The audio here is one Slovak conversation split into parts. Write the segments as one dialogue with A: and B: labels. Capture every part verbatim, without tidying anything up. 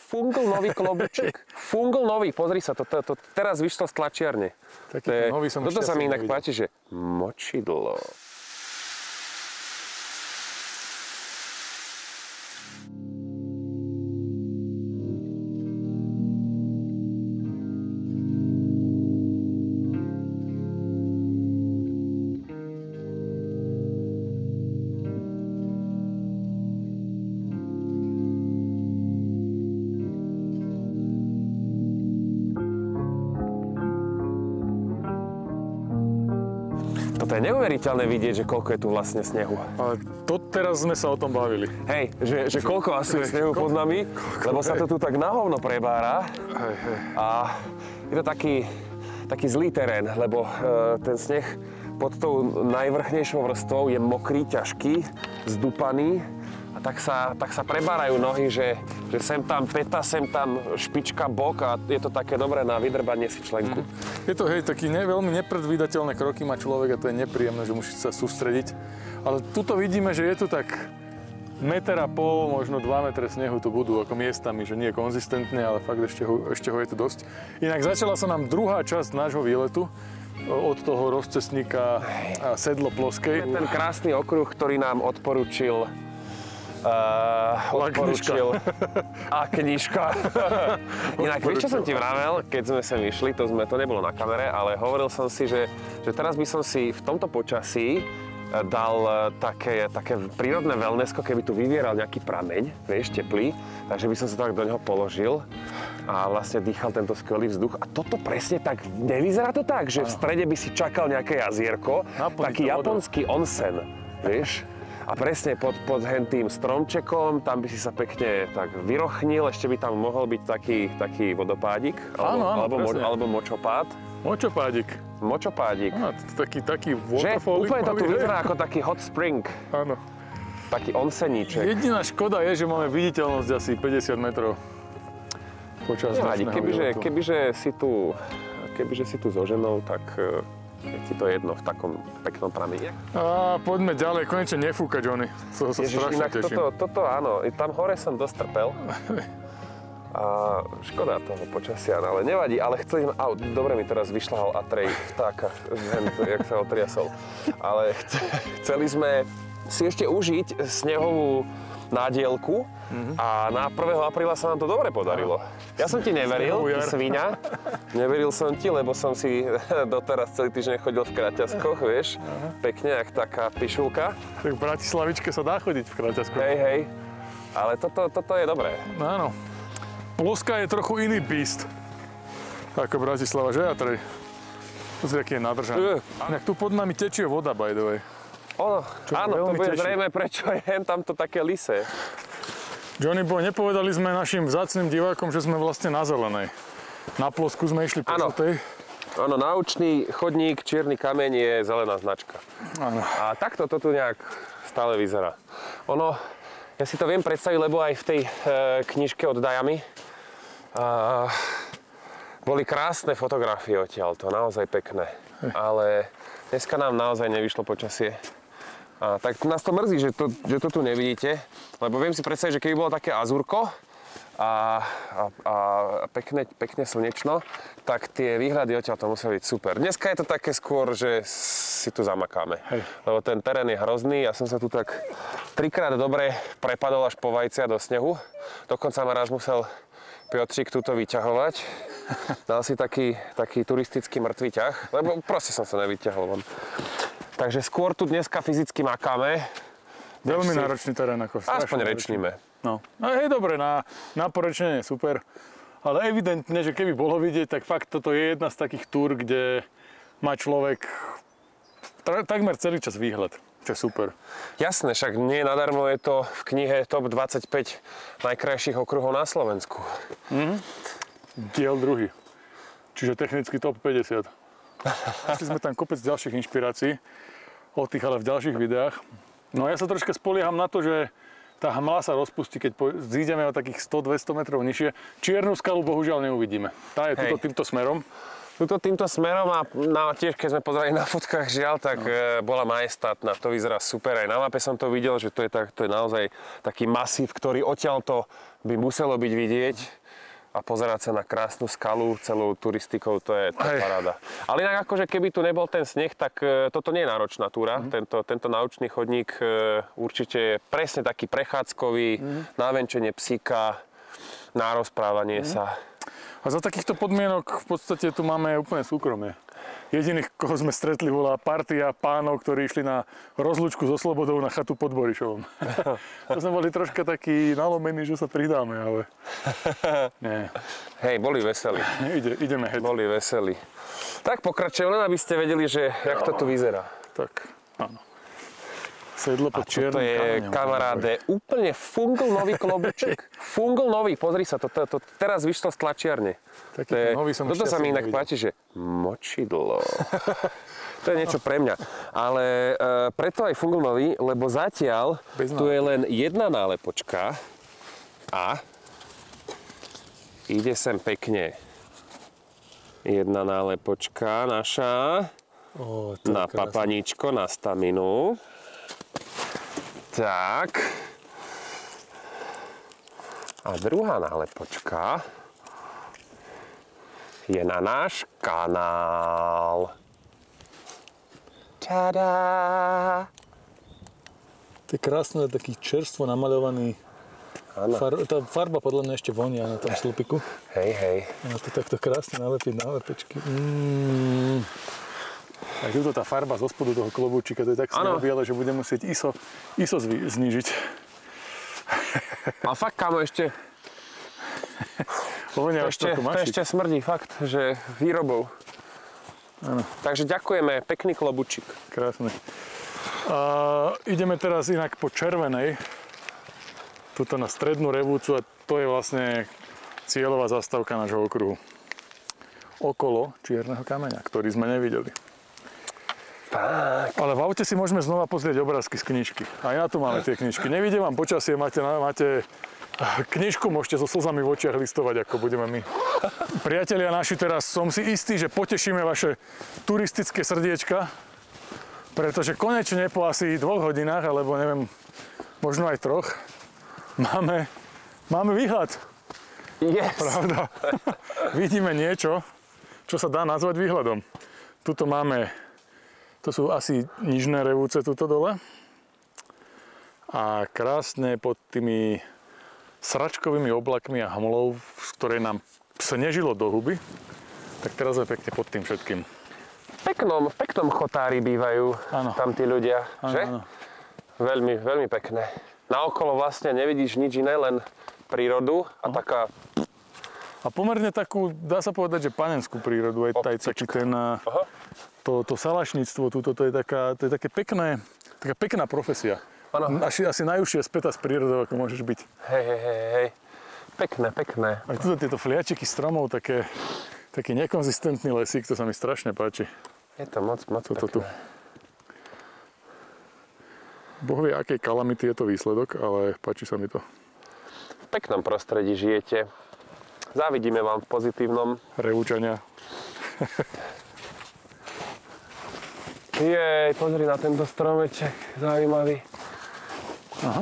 A: fungl nový klobuček. Fungl nový, pozri sa, to, to, to teraz vyšlo z tlačiarne.
B: Takýto nový som
A: toto
B: ešte
A: sa mi
B: asi
A: inak
B: nevidel.
A: páči, že močidlo. To je neuveriteľné vidieť, že koľko je tu vlastne snehu.
B: Ale to teraz sme sa o tom bavili.
A: Hej, že, že koľko asi je snehu pod nami, lebo sa to tu tak na hovno prebára.
B: Hej, hej.
A: A je to taký, taký zlý terén, lebo e, ten sneh pod tou najvrchnejšou vrstvou je mokrý, ťažký, zdupaný. A tak sa, tak sa prebárajú nohy, že, že sem tam peta, sem tam špička, bok a je to také dobré na vydrbanie si členku.
B: Mm. Je to, hej, taký ne, veľmi nepredvídateľné kroky má človek a to je nepríjemné, že musí sa sústrediť. Ale tuto vidíme, že je tu tak meter a pol, možno dva metre snehu tu budú, ako miestami, že nie konzistentne, ale fakt ešte ho, ešte ho je tu dosť. Inak začala sa nám druhá časť nášho výletu od toho rozcestníka Sedlo Ploskej.
A: Ten krásny okruh, ktorý nám odporúčil Uh, odporúčil a knižka. Inak, vieš, čo som ti vravel, keď sme sem išli, to, sme, to nebolo na kamere, ale hovoril som si, že, že teraz by som si v tomto počasí dal také, také prírodné wellnessko, keby tu vyvieral nejaký prameň, vieš, teplý, takže by som sa tak do neho položil a vlastne dýchal tento skvelý vzduch. A toto presne tak, nevyzerá to tak, že v strede by si čakal nejaké jazierko,
B: Naplní
A: taký japonský onsen, vieš? A presne pod, pod hentým stromčekom, tam by si sa pekne tak vyrochnil, ešte by tam mohol byť taký, taký vodopádik, alebo,
B: áno, áno,
A: alebo, mo, alebo močopád.
B: Močopádik.
A: Močopádik.
B: Á, taký, taký
A: Že
B: waterfall.
A: úplne to tu vyzerá ako taký hot spring,
B: Áno.
A: taký onseníček.
B: Jediná škoda je, že máme viditeľnosť asi päťdesiat metrov počas
A: Nevadí,
B: dnešného
A: kebyže,
B: výletu.
A: kebyže, si tu, kebyže si tu so ženou, tak je ti to jedno v takom peknom pramení.
B: A poďme ďalej, konečne nefúka, Johnny. To sa
A: Ježiš,
B: strašne
A: inak
B: teším.
A: toto, toto áno, tam hore som dosť trpel. A škoda toho počasia, ale nevadí, ale chceli sme, au, dobre mi teraz vyšľahal Atrej vtáka, jak sa ho triasol. Ale chce, chceli sme si ešte užiť snehovú nádielku mm-hmm. a na prvého apríla sa nám to dobre podarilo. Ja som ti neveril, ty sviňa. Neveril som ti, lebo som si doteraz celý týždeň chodil v kraťaskoch, vieš, Aha. pekne, jak taká pišulka.
B: Tak v Bratislavičke sa dá chodiť v kraťaskoch.
A: Hej, hej, ale toto, toto je dobré.
B: Áno. Ploska je trochu iný beast ako Bratislava, že Atrej? Pozri, aký je nadržaný. Uh. Inak tu pod nami tečie voda, by the way.
A: Ono, áno, to bude
B: teší.
A: zrejme, prečo je hen tamto také lysé.
B: Johnny Boy, nepovedali sme našim vzácnym divákom, že sme vlastne na zelenej. Na Plosku sme išli po žltej.
A: Áno, naučný chodník, čierny kameň je zelená značka.
B: Áno.
A: A takto to tu nejak stále vyzerá. Ono, ja si to viem predstaviť, lebo aj v tej e, knižke od Dajamy e, boli krásne fotografie odtiaľ, to naozaj pekné. Hej. Ale dneska nám naozaj nevyšlo počasie. A tak nás to mrzí, že to, že to tu nevidíte, lebo viem si predstaviť, že keby bolo také azúrko a, a, a pekne, pekne slnečno, tak tie výhľady odtiaľ to museli byť super. Dneska je to také skôr, že si tu zamakáme, Hej. lebo ten terén je hrozný. Ja som sa tu tak trikrát dobre prepadol až po vajcia do snehu. Dokonca ma raz musel Piotrík túto vyťahovať. Dal si taký, taký turistický mŕtvý ťah, lebo proste som sa nevyťahol von. Takže skôr tu dneska fyzicky makáme.
B: Veľmi
A: si...
B: náročný terén, ako strašne.
A: Aspoň rečníme.
B: No, no hej, dobre, na, na porečenie je super. Ale evidentne, že keby bolo vidieť, tak fakt toto je jedna z takých túr, kde má človek tra- takmer celý čas výhľad. Čo je super.
A: Jasné, však nie nadarmo je to v knihe top dvadsaťpäť najkrajších okruhov na Slovensku.
B: Mhm. Diel druhý. Čiže technicky top päťdesiat. Našli sme tam kopec ďalších inšpirácií, o tých ale v ďalších videách. No ja sa troška spolieham na to, že tá hmla sa rozpustí, keď zídeme o takých sto dvesto metrov nižšie. Čiernu skalu bohužiaľ neuvidíme. Tá je tuto týmto smerom.
A: Tuto týmto smerom a na, tiež keď sme pozerali na fotkách žiaľ, tak no. e, bola majestátna. To vyzerá super. Aj na mape som to videl, že to je, tak, to je naozaj taký masív, ktorý odtiaľto by muselo byť vidieť. A pozerať sa na krásnu skalu celou turistikou, to je, to je paráda. Ale inak akože keby tu nebol ten sneh, tak e, toto nie je náročná túra. Mm. Tento, tento naučný chodník e, určite je presne taký prechádzkový, mm. na venčenie psíka, na rozprávanie mm. sa.
B: A za takýchto podmienok v podstate tu máme úplne súkromie. Jediných, koho sme stretli, bola partia pánov, ktorí išli na rozlúčku so Slobodou na chatu pod Borišovom. To sme boli troška takí nalomení, že sa pridáme, ale nie.
A: Hej, boli veselí.
B: Ide, ideme heď.
A: Boli veselí. Tak pokračujem, len aby ste vedeli, že jak to tu vyzerá.
B: Tak, áno. Sedlo pod čiernym
A: kameňom. A toto je, kamaráde, úplne fungl nový klobuček. Fungl nový, pozri sa, to, to, to teraz vyšlo z tlačiarne.
B: Taký to je, nový som
A: toto sa mi inak páči, že močidlo. To je niečo pre mňa. Ale e, preto aj fungl nový, lebo zatiaľ tu je len jedna nálepočka a ide sem pekne jedna nálepočka naša
B: o,
A: na papaníčko, na staminu. Tak. A druhá nálepočka je na náš kanál. Tada!
B: To je krásne, taký čerstvo namaľovaný. Far, tá farba podľa mňa ešte vonia na tom slupiku.
A: Hej, hej.
B: A to takto krásne nalepiť nálepečky. Mm. Aj tuto tá farba zo spodu toho klobúčika, to je tak biele, že budem musieť I S O, I S O zvý, znížiť.
A: A fakt, kámo, ešte... to, ešte to ešte smrdí, fakt, že výrobou.
B: Áno.
A: Takže ďakujeme, pekný klobúčik.
B: Krásne. A ideme teraz inak po červenej, tuto na strednú Revúcu a to je vlastne cieľová zastávka nášho okruhu. Okolo čierneho kameňa, ktorý sme nevideli.
A: Tak.
B: Ale v aute si môžeme znova pozrieť obrázky z knižky. Aj na to máme tie knižky. Nevidie vám počasie, máte, máte knižku, môžete so slzami v očiach listovať, ako budeme my. Priatelia naši, teraz som si istý, že potešíme vaše turistické srdiečka, pretože konečne po asi dvoch hodinách, alebo neviem, možno aj troch, máme, máme výhľad.
A: Yes.
B: Pravda. Vidíme niečo, čo sa dá nazvať výhľadom. Tuto máme, to sú asi nižné Revúce tuto dole. A krásne pod tými sračkovými oblakmi a hmlou, z ktorej nám snežilo do huby. Tak teraz sme pekne pod tým všetkým.
A: V peknom, v peknom chotári bývajú ano. Tam tí ľudia, ano, že? Ano. Veľmi, veľmi pekné. Naokolo vlastne nevidíš nič iné, len prírodu a Aha. taká...
B: A pomerne takú, dá sa povedať, že panenskú prírodu. Aj taký ten, to, to salašníctvo, túto, to je, taká, to je také pekné, taká pekná profesia. Ano. Asi, asi najúžšie spätá s prírodou, ako môžeš byť.
A: Hej, hej, hej, hej. Pekné, pekné.
B: A tuto tieto fliačiky stromov, také, taký nekonzistentný lesík, to sa mi strašne páči.
A: Je to moc, moc
B: toto
A: pekné. Tu.
B: Boh vie, akej kalamity je to výsledok, ale páči sa mi to.
A: V peknom prostredí žijete. Závidíme vám v pozitívnom.
B: Revúčania.
A: Jej, pozri na tento stromeček, zaujímavý.
B: Aha.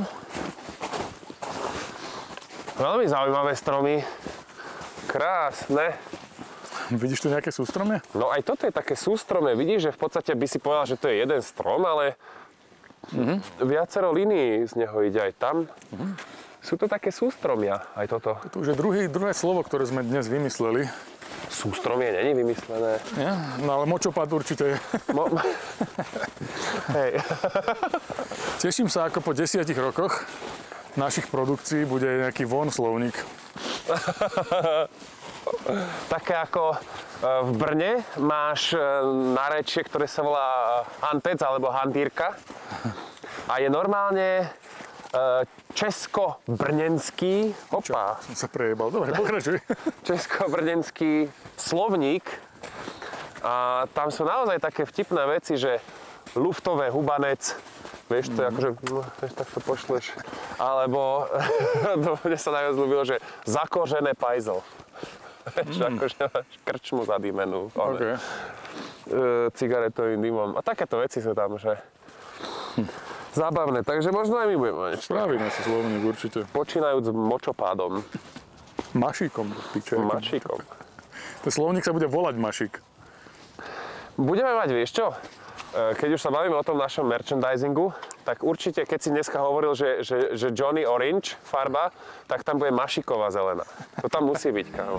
A: Veľmi zaujímavé stromy. Krásne.
B: Vidíš tu nejaké sústromie?
A: No aj toto je také sústromie. Vidíš, že v podstate by si povedal, že to je jeden strom, ale uh-huh. viacero línií z neho ide aj tam. Uh-huh. Sú to také sústromia, aj toto.
B: To už je druhý, druhé slovo, ktoré sme dnes vymysleli.
A: Sústromie není vymyslené.
B: Nie? No ale močopad určite je. Mo...
A: Hej.
B: Teším sa, ako po desiatich rokoch našich produkcií bude nejaký von slovník.
A: Také ako v Brne máš nárečie, ktoré sa volá hantec alebo hantírka. A je normálne česko-brněnský, opa.
B: Som sa prejebal, dobre, pokračuj.
A: Česko-brněnský slovník. A tam sú naozaj také vtipné veci, že luftové hubanec, vieš, to je akože, no, vieš, tak to pošleš. Alebo, mne sa najviac ľúbilo, že zakožené pajzel. Mm. Akože máš krčmu zadýmenú.
B: Okay.
A: Cigaretovým dymom. A takéto veci sú tam, že hm. zábavné. Takže možno aj my budeme mať.
B: Spravíme si slovník určite.
A: Počínajúc močopádom.
B: Mašíkom. Piče,
A: Mašíkom.
B: Ten slovník sa bude volať Mašík.
A: Budeme mať, vieš čo? Keď už sa bavíme o tom našom merchandisingu, tak určite, keď si dneska hovoril, že, že, že Johnny Orange farba, tak tam bude Mašíková zelená. To tam musí byť, kámo.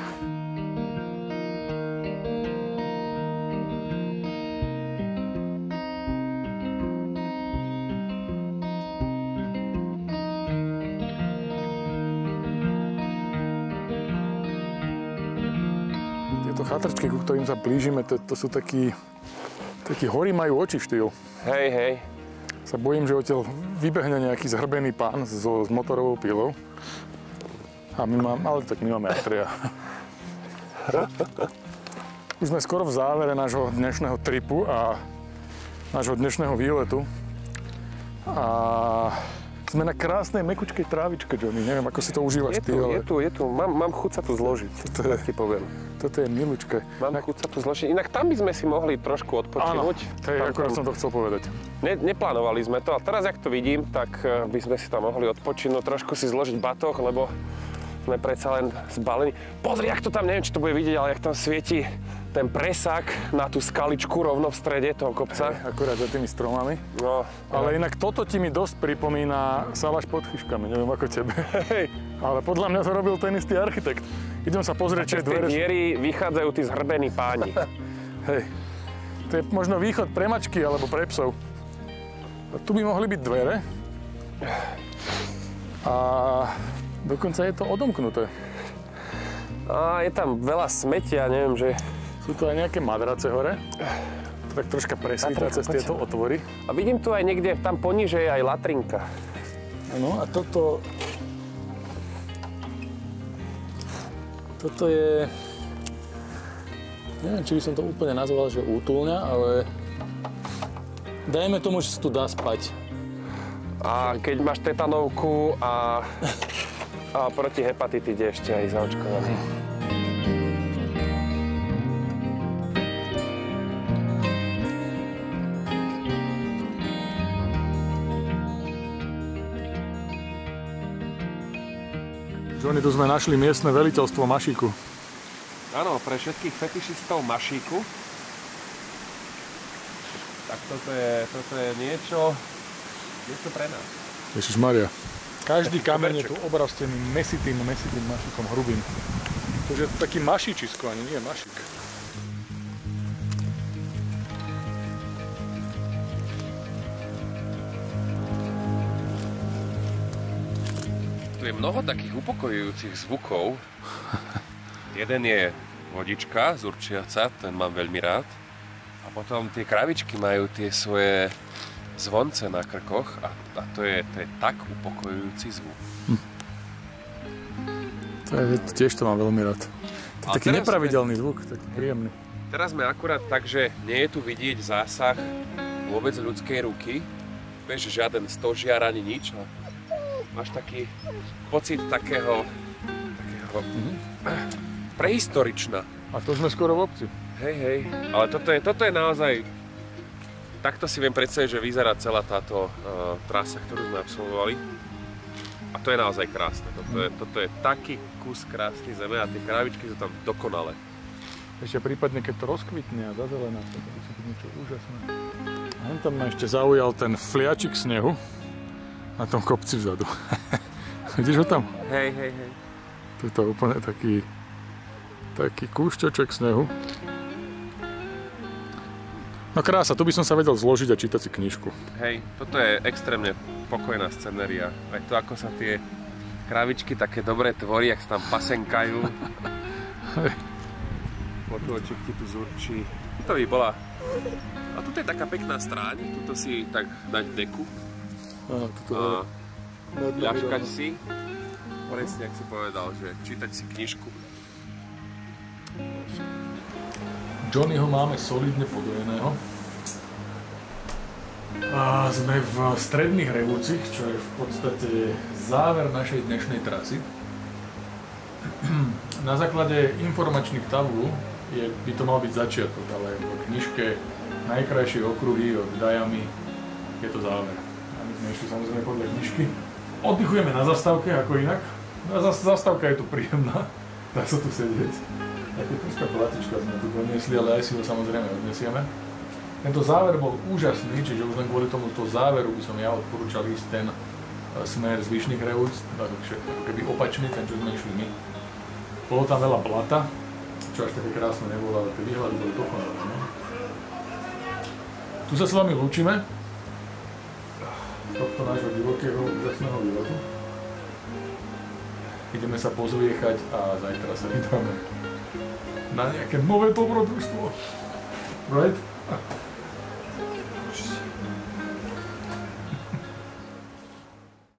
B: Tieto chatrčky, ku ktorým sa blížime, to, to sú takí, takí hory majú oči štýl.
A: Hej, hej.
B: Sa bojím, že odtiaľ vybehne nejaký zhrbený pán so, s motorovou pilou. A my máme, ale tak my máme Atria. Už sme skoro v závere nášho dnešného tripu a nášho dnešného výletu. A sme na krásnej mekučkej trávičke, Johnny. Neviem, ako si to užívaš
A: je
B: ty,
A: tu,
B: ale...
A: Je tu, je tu. Mám, mám chuť sa tu zložiť,
B: to je,
A: tak ti poviem.
B: Toto je milučké.
A: Mám
B: Inak...
A: chuť sa tu zložiť. Inak tam by sme si mohli trošku odpočinúť.
B: Áno, to je, akorát som to chcel povedať.
A: Ne, neplánovali sme to, a teraz, jak to vidím, tak by sme si tam mohli odpočinúť, trošku si zložiť batoh, lebo sme predsa len zbalení. Pozri, jak to tam, neviem, či to bude vidieť, ale jak tam svieti ten presák na tú skaličku rovno v strede toho kopca.
B: Hej, akurát za tými stromami.
A: No,
B: ale inak toto ti mi dosť pripomína Salaš pod chyškami, neviem ako tebe.
A: Hej.
B: Ale podľa mňa to robil ten istý architekt. Idem sa pozrieť, či je dvere...
A: Z tej diery vychádzajú tí zhrbení páni.
B: Hej. To je možno východ pre mačky alebo pre psov. A tu by mohli byť dvere. A dokonca je to odomknuté.
A: A je tam veľa smetia, neviem, že...
B: Sú tu aj nejaké madrace hore. To tak troška presvíta cez tieto otvory.
A: A vidím tu aj niekde, tam poniže je aj latrinka.
B: No a toto... Toto je... Neviem, či by som to úplne nazval, že útulňa, ale... Dajme tomu, že sa tu dá spať.
A: A keď máš tetanovku a... a proti hepatitide ešte aj zaočkovaný.
B: Johnny, tu sme našli miestne veliteľstvo Mašíku.
A: Áno, pre všetkých fetišistov Mašíku. Tak toto je, toto je niečo, niečo pre nás.
B: Ježišmaria. Každý kameň je tu obrastený mesitým, mesitým mašíkom hrubým. To je taký mašičisko, ani nie mašík.
A: Tu je mnoho takých upokojujúcich zvukov. Jeden je vodička z Určiaca, ten mám veľmi rád. A potom tie kravičky majú tie svoje zvonce na krkoch a, a to, je, to je tak upokojujúci zvuk. Hm.
B: To je, tiež to mám veľmi rád. To je taký nepravidelný sme, zvuk, taký príjemný.
A: Teraz sme akurát tak, že nie je tu vidieť zásah vôbec ľudskej ruky. Vieš, žiaden stožiar ani nič. Máš taký pocit takého, takého mm-hmm. prehistoričná.
B: A to sme skoro v obci.
A: Hej, hej. Ale toto je, toto je naozaj... Takto si viem predstaviť, že vyzerá celá táto uh, trasa, ktorú sme absolvovali. A to je naozaj krásne. Toto je, toto je taký kus krásnej zeme a tie krávičky sú tam dokonalé.
B: Ešte prípadne, keď to rozkvitne a zazelená, to musí byť niečo úžasné. A tam ma ešte zaujal ten fliačik snehu na tom kopci vzadu. Vidíš ho tam?
A: Hej, hej, hej.
B: To je to úplne taký, taký kúšťoček snehu. No krása, tu by som sa vedel zložiť a čítať si knižku.
A: Hej, toto je extrémne pokojná scenéria. Aj to, ako sa tie kravičky také dobré tvorí, ak sa tam pasenkajú.
B: Hej.
A: Potôčik ti tu zurčí. To by bola... A tuto je taká pekná stráň, tuto si tak dať deku.
B: Áno, toto
A: a ľaškať si. Presne, ak si povedal, že čítať si knižku.
B: Johnnyho máme solidne podojeného. A sme v Stredných Revúcich, čo je v podstate záver našej dnešnej trasy. na základe informačných tabú je, by to mal byť začiatok, ale v knižke Najkrajšie okruhy od Dajamy je to záver. A my sme išli samozrejme podľa knižky. Oddychujeme na zastávke, ako inak. Zastávka je tu príjemná, dá sa tu sedieť. Také troška platička sme tu doniesli, ale aj si ho samozrejme odnesieme. Tento záver bol úžasný, čiže už len kvôli tomu toho záveru by som ja odporúčal ísť ten smer z Vyšných Rehúc, ako keby opačný, ten čo sme išli my. Bolo tam veľa blata, čo až také krásne nebolo, ale tie výhľady boli dokonalé. Tu sa s vami lúčime z tohto nášho divokého úžasného výletu. Ideme sa pozviechať a zajtra sa vydáme na nejaké nové dobrodružstvo. Right?